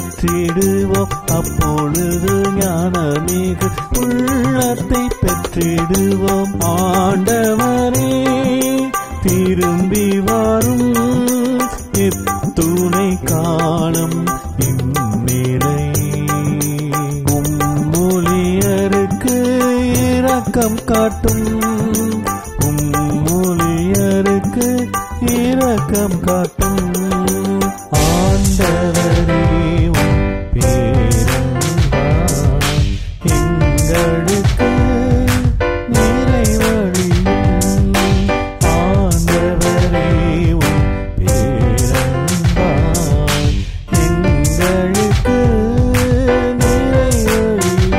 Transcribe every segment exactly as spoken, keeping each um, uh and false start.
பெற்றிடுவோம். அப்பொழுது ஞானமிகு உள்ளத்தை பெற்றிடுவோம். ஆண்டவரே திரும்பி வரும் எத்துணை காலம் இந்நிலை. உம்மொழியருக்கு இரக்கம் காட்டும், உம்மொழியருக்கு இரக்கம் காட்டும். ஆண்டவரே உம் பேரன்பால் எங்களுக்கு நிறைவழியும். ஆண்டவரே உம் பேரன்பால் எங்களுக்கு நிறைவழியும்.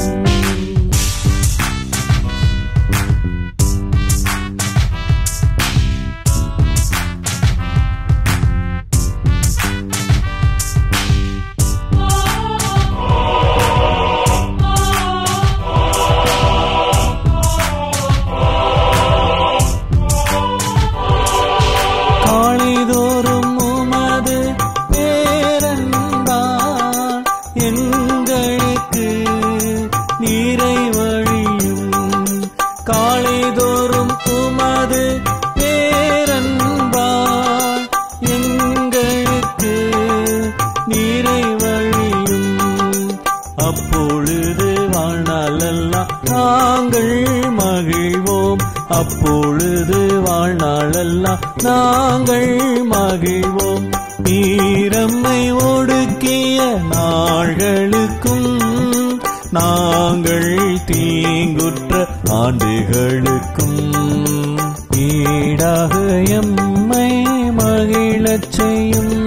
காலைதோறும் உமது பேரன்பால் எங்களுக்கு நிறைவழியும். அப்பொழுது வாழ்நாளெல்லாம் நாங்கள் மகிழ்வோம். அப்பொழுது வாழ்நாளெல்லாம் நாங்கள் மகிழ்வோம். நீரம்மை ஒடுக்கிய நாள்களுக்கும் நாங்கள் தீங்குற்ற ஆண்டுகளுக்கும் ஈடாக எம்மை மகிழச் செய்யும்.